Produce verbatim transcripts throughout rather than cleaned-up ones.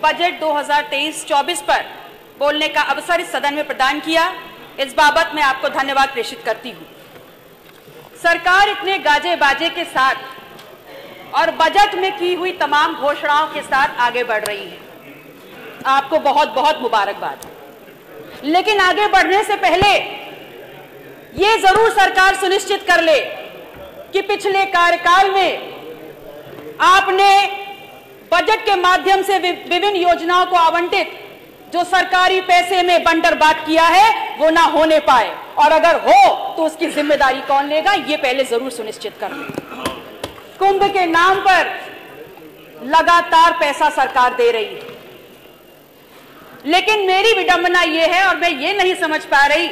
Budget दो हज़ार तेईस चौबीस पर बोलने का अवसर इस सदन में प्रदान किया। इस बाबत मैं आपको धन्यवाद प्रेषित करती हूँ। सरकार इतने गाजे बाजे के साथ और बजट में की हुई तमाम घोषणाओं के साथ आगे बढ़ रही है। आपको बहुत बहुत मुबारकबाद। लेकिन आगे बढ़ने से पहले ये जरूर सरकार सुनिश्चित कर ले कि पिछले कार्यकाल में आपने बजट के माध्यम से विभिन्न योजनाओं को आवंटित जो सरकारी पैसे में बंटरबांट किया है वो ना होने पाए, और अगर हो तो उसकी जिम्मेदारी कौन लेगा, ये पहले जरूर सुनिश्चित कर ले। कुंभ के नाम पर लगातार पैसा सरकार दे रही है, लेकिन मेरी विडंबना ये है और मैं ये नहीं समझ पा रही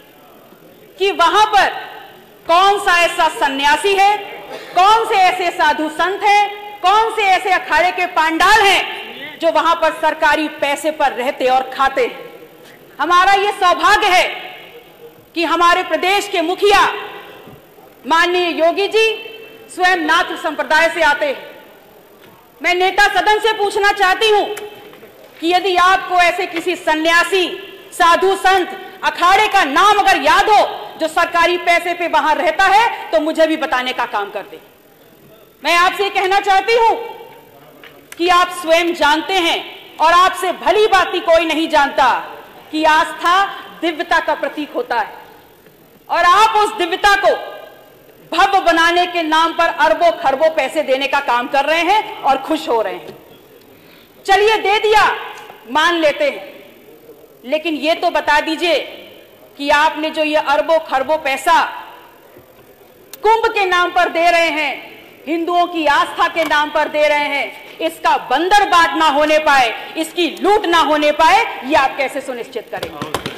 कि वहां पर कौन सा ऐसा सन्यासी है, कौन से ऐसे साधु संत हैं, कौन से ऐसे अखाड़े के पांडाल हैं जो वहां पर सरकारी पैसे पर रहते और खाते हैं। हमारा ये सौभाग्य है कि हमारे प्रदेश के मुखिया माननीय योगी जी स्वयं नाथ संप्रदाय से आते हैं। मैं नेता सदन से पूछना चाहती हूं कि यदि आपको ऐसे किसी सन्यासी, साधु संत, अखाड़े का नाम अगर याद हो जो सरकारी पैसे पे वहां रहता है तो मुझे भी बताने का काम कर दे। मैं आपसे कहना चाहती हूं कि आप स्वयं जानते हैं और आपसे भली भांति कोई नहीं जानता कि आस्था दिव्यता का प्रतीक होता है, और आप उस दिव्यता को भव्य बनाने के नाम पर अरबों खरबों पैसे देने का काम कर रहे हैं और खुश हो रहे हैं। चलिए दे दिया, मान लेते हैं, लेकिन ये तो बता दीजिए कि आपने जो ये अरबों खरबों पैसा कुंभ के नाम पर दे रहे हैं, हिंदुओं की आस्था के नाम पर दे रहे हैं, इसका बंदरबाट ना होने पाए, इसकी लूट ना होने पाए, ये आप कैसे सुनिश्चित करेंगे?